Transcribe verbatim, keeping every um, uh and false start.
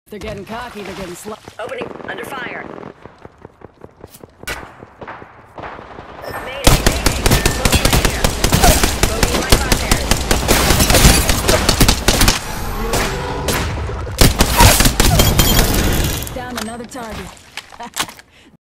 They're getting cocky, they're getting slow. Opening, under fire. Mayday, mayday. Close right here. Bogey in my crosshairs. Down another target.